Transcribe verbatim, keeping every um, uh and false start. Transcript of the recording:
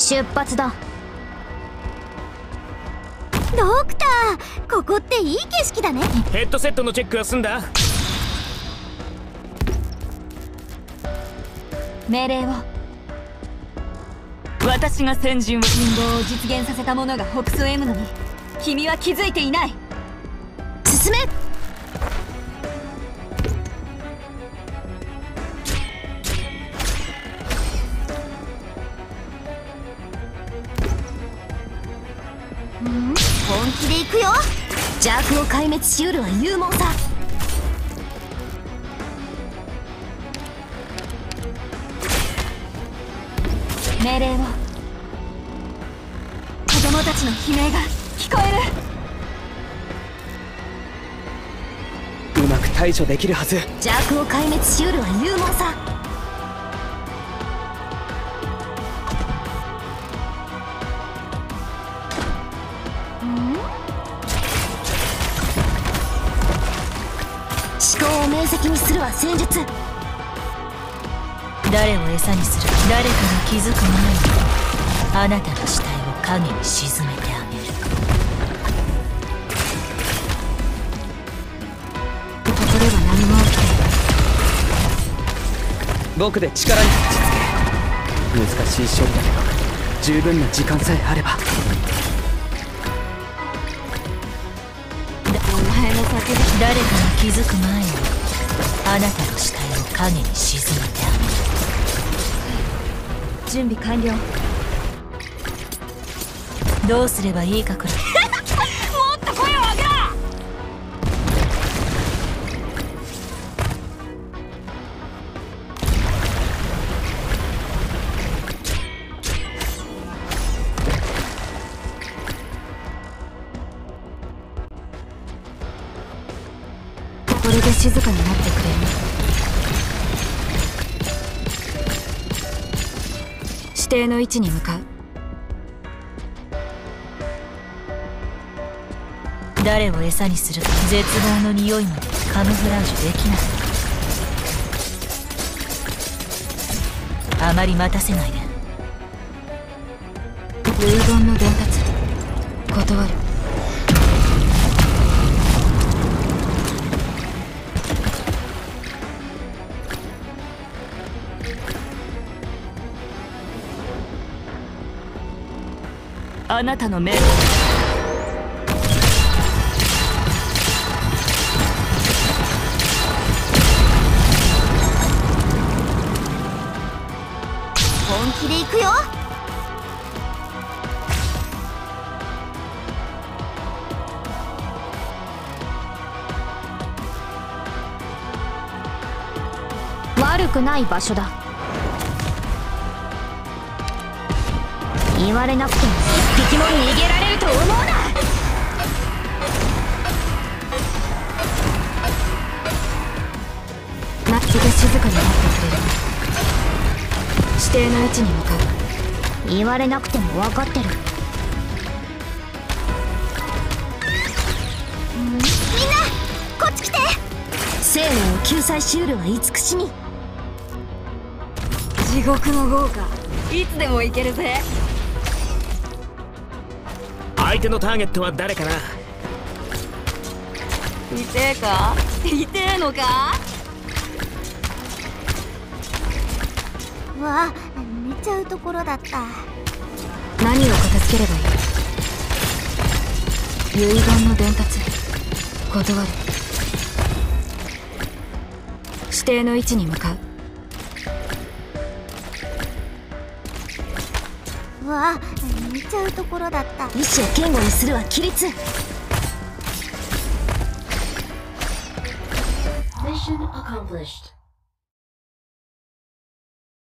出発だ。 ドクター、ここっていい景色だね。 ヘッドセットのチェックは済んだ？ 命令を。私が先陣を陰謀を実現させた者が北総 M のに君は気づいていない。 進め。本気で行くよ。邪悪を壊滅しうるは勇猛さ。 命令を。子供たちの悲鳴が聞こえる。 うまく対処できるはず。 邪悪を壊滅しうるは勇猛さ。思考を明晰にするは戦術。 誰を餌にする？誰かが気づく前にあなたの死体を影に沈めてあげる。ここでは何も起きていない。 僕で力に立ちつけ。難しい勝負だけど十分な時間さえあれば。 お前の叫び。誰かが気づく前にあなたの死体を影に沈めてあげる。準備完了。どうすればいいかくらい。もっと声を上げろ。これで静かになってくれる。指定の位置に向かう。誰を餌にするか。絶望の匂いまでカムフラージュできない。あまり待たせないで。遺言の伝達断る。あなたの目。 本気で行くよ。 悪くない場所だ。言われなくても一匹も逃げられると思うな。 ナッツが静かになってくれる。指定の位置に向かう。 言われなくても分かってる。 みんなこっち来て。生命を救済しうるは慈しみ。 地獄の豪華いつでも行けるぜ。 相手のターゲットは誰かな？ 痛えか？痛えのか？ わあ、寝ちゃうところだった。 何を片付ければいい？遺言の伝達断る。指定の位置に向かう。 わあ、寝ちゃうところだった。意志を堅固にするは規律。 Mission accomplished.